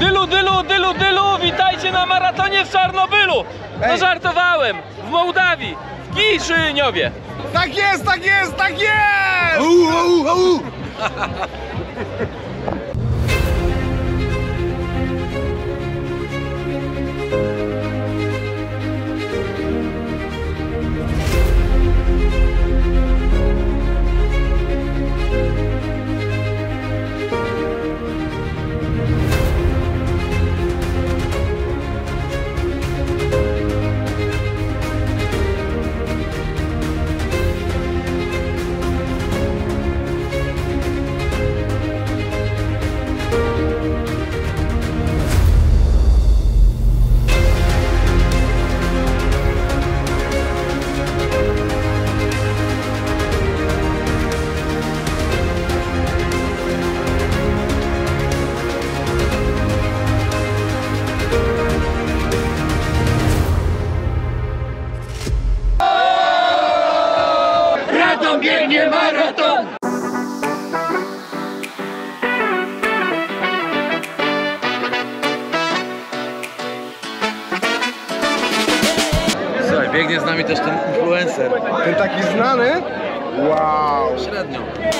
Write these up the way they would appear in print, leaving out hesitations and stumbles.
Dylu, witajcie na maratonie w Czarnobylu! No żartowałem, w Mołdawii, w Kiszyniowie. Tak jest, tak jest, tak jest! Biegnie maraton! Słuchaj, biegnie z nami też ten influencer. Ten taki znany? Wow! Średnio.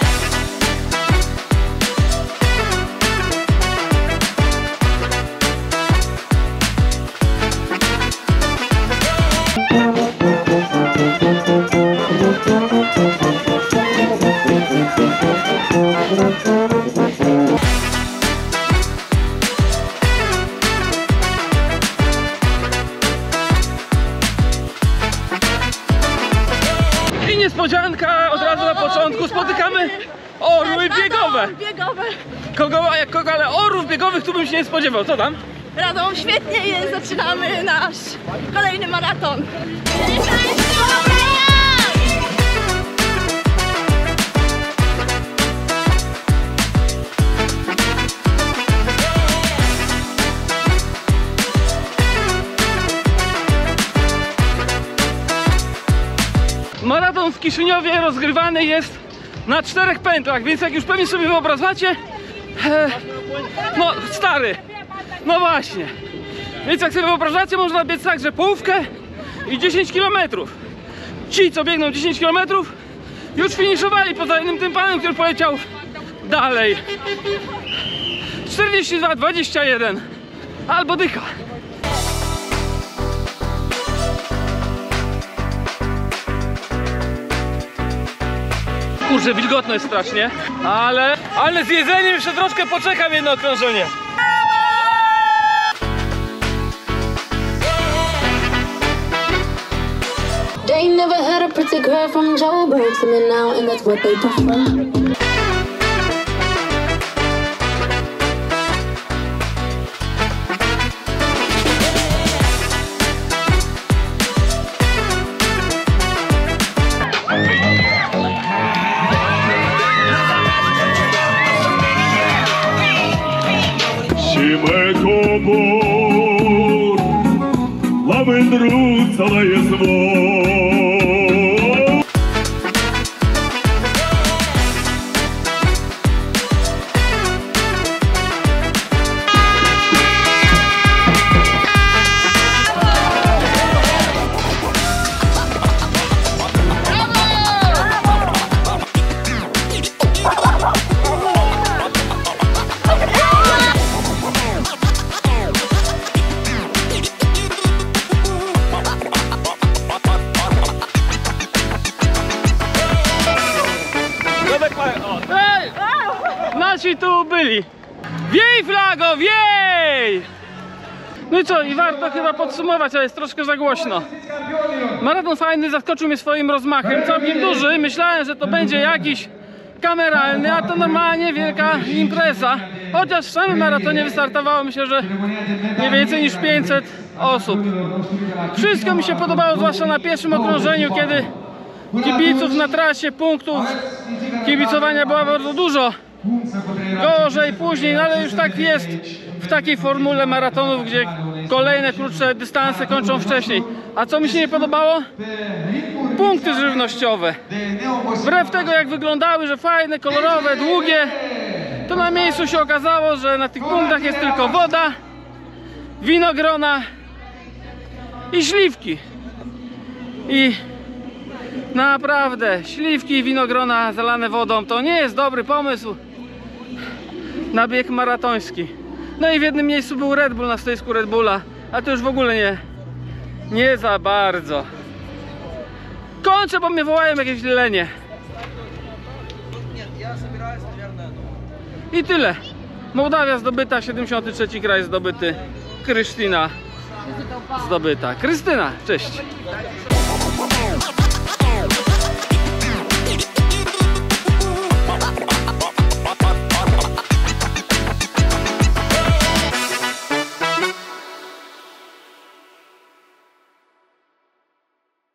I niespodzianka, od razu na początku spotykamy orły biegowe. Kogo, ale orłów biegowych tu bym się nie spodziewał. Co tam? Radom, świetnie jest, zaczynamy nasz kolejny maraton. Maraton w Kiszyniowie rozgrywany jest na 4 pętlach, więc jak już pewnie sobie wyobrażacie, no stary, no właśnie. Więc jak sobie wyobrażacie, można biec także połówkę i 10 km. Ci, co biegną 10 km, już finiszowali poza jednym tym panem, który poleciał dalej. 42-21 albo dycha. Kurczę, wilgotno jest strasznie, ale z jedzeniem jeszcze troszkę poczekam jedno okrążenie. They never had a pretty girl from Joburg to me now, and that's what they prefer. Nasi tu byli. Wiej, flago, wiej! No i co, i warto chyba podsumować, ale jest troszkę za głośno. Maraton fajny, zaskoczył mnie swoim rozmachem, całkiem duży. Myślałem, że to będzie jakiś kameralny, a to normalnie wielka impreza. Chociaż w samym maratonie wystartowało, myślę, że nie więcej niż 500 osób. Wszystko mi się podobało, zwłaszcza na pierwszym okrążeniu, kiedy kibiców na trasie, punktów kibicowania było bardzo dużo. Gorzej później, no ale już tak jest w takiej formule maratonów, gdzie kolejne krótsze dystanse kończą wcześniej. A co mi się nie podobało? Punkty żywnościowe. Wbrew tego, jak wyglądały, że fajne, kolorowe, długie, to na miejscu się okazało, że na tych punktach jest tylko woda, winogrona i śliwki. I naprawdę śliwki i winogrona zalane wodą to nie jest dobry pomysł na bieg maratoński. No i w jednym miejscu był Red Bull, na stoisku Red Bulla, a to już w ogóle nie za bardzo. Kończę, bo mnie wołają jakieś lenie. I tyle. Mołdawia zdobyta, 73 kraj zdobyty. Krystyna zdobyta. Krystyna, cześć.